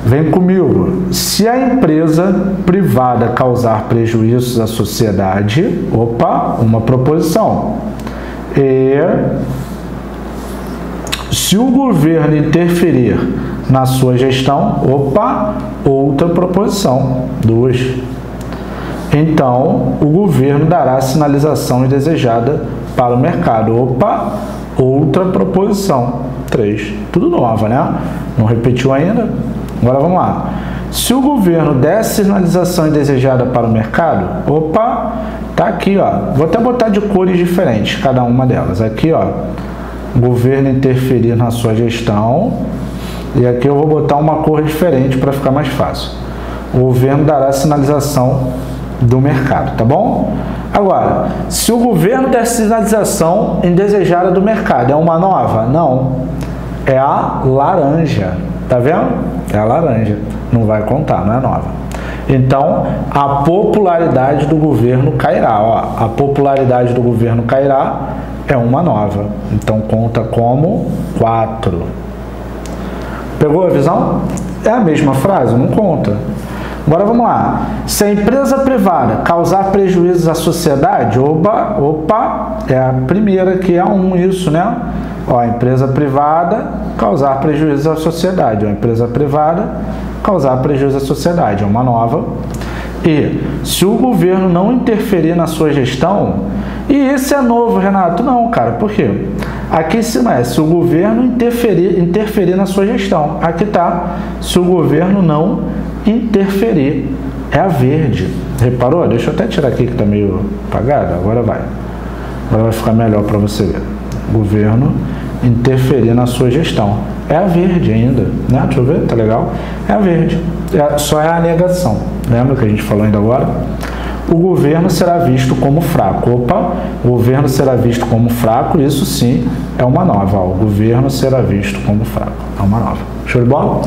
Vem comigo. Se a empresa privada causar prejuízos à sociedade, opa, uma proposição. E se o governo interferir na sua gestão, opa, outra proposição. Duas. Então, o governo dará a sinalização indesejada para o mercado. Opa, outra proposição. 3. Tudo nova, né? Não repetiu ainda? Agora vamos lá. Se o governo der sinalização indesejada para o mercado, opa, tá aqui, ó. Vou até botar de cores diferentes, cada uma delas. Aqui, ó, o governo interferir na sua gestão. E aqui eu vou botar uma cor diferente para ficar mais fácil. O governo dará sinalização do mercado, tá bom? Agora, se o governo der sinalização indesejada do mercado, é uma nova? Não. É a laranja. Tá vendo? É a laranja. Não vai contar, não é nova. Então, a popularidade do governo cairá. Ó, a popularidade do governo cairá é uma nova. Então, conta como 4. Pegou a visão? É a mesma frase? Não conta. Agora vamos lá. Se a empresa privada causar prejuízos à sociedade, opa, é a primeira que é isso, né? Ó, a empresa privada causar prejuízos à sociedade. Ó, a empresa privada causar prejuízo à sociedade, é uma nova. E se o governo não interferir na sua gestão, e esse é novo, Renato? Não, cara, por quê? Aqui em cima é se o governo interferir na sua gestão. Aqui tá, se o governo não interferir, é a verde. Reparou? Deixa eu até tirar aqui que está meio apagado. Agora vai ficar melhor para você ver. Governo interferir na sua gestão. É a verde ainda, né? Deixa eu ver, tá legal? É a verde. Só é a negação. Lembra que a gente falou ainda agora? O governo será visto como fraco. Opa, o governo será visto como fraco, isso sim é uma nova. Ó, o governo será visto como fraco. É uma nova. Show de bola?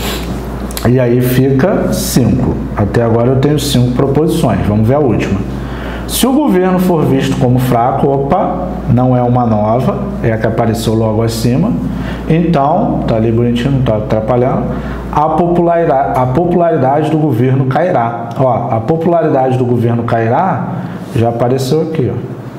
E aí fica 5. Até agora eu tenho 5 proposições. Vamos ver a última. Se o governo for visto como fraco, opa, não é uma nova, é a que apareceu logo acima. Então, tá ali bonitinho, não está atrapalhando. A popularidade do governo cairá. Ó, a popularidade do governo cairá já apareceu aqui,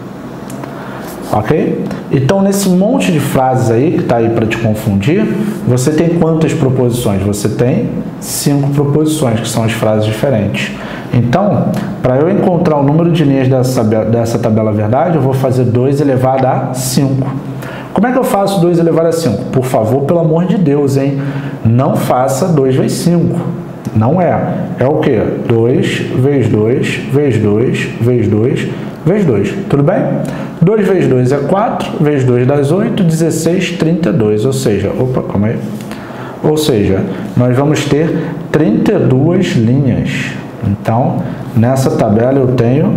ó. Ok? Então, nesse monte de frases aí, que está aí para te confundir, você tem quantas proposições? Você tem 5 proposições, que são as frases diferentes. Então, para eu encontrar o número de linhas dessa tabela verdade, eu vou fazer 2 elevado a 5. Como é que eu faço 2 elevado a 5? Por favor, pelo amor de Deus, hein? Não faça 2 vezes 5. Não é. É o quê? 2 vezes 2, vezes 2, vezes 2, vezes 2. Tudo bem? 2 vezes 2 é 4, vezes 2 dá 8, 16, 32. Ou seja, opa, calma aí. Ou seja, nós vamos ter 32 linhas. Então, nessa tabela eu tenho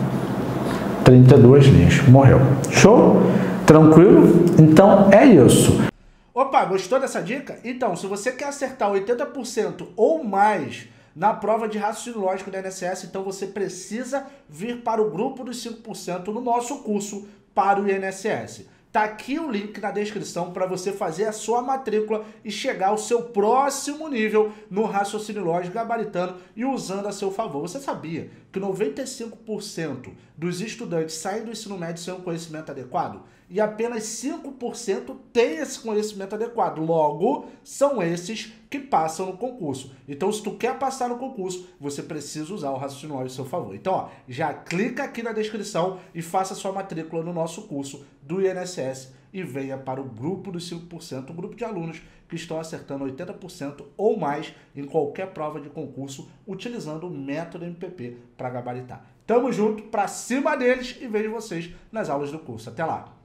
32 linhas. Morreu. Show? Tranquilo? Então, é isso. Opa, gostou dessa dica? Então, se você quer acertar 80% ou mais na prova de raciocínio lógico da INSS, então você precisa vir para o grupo dos 5% no nosso curso para o INSS. Tá aqui o link na descrição para você fazer a sua matrícula e chegar ao seu próximo nível no raciocínio lógico gabaritano e usando a seu favor. Você sabia que 95% dos estudantes saem do ensino médio sem um conhecimento adequado? E apenas 5% têm esse conhecimento adequado. Logo, são esses que passam no concurso. Então, se tu quer passar no concurso, você precisa usar o raciocínio lógico a seu favor. Então, ó, já clica aqui na descrição e faça sua matrícula no nosso curso do INSS e venha para o grupo dos 5%, o grupo de alunos que estão acertando 80% ou mais em qualquer prova de concurso utilizando o método MPP para gabaritar. Tamo junto, pra cima deles e vejo vocês nas aulas do curso. Até lá!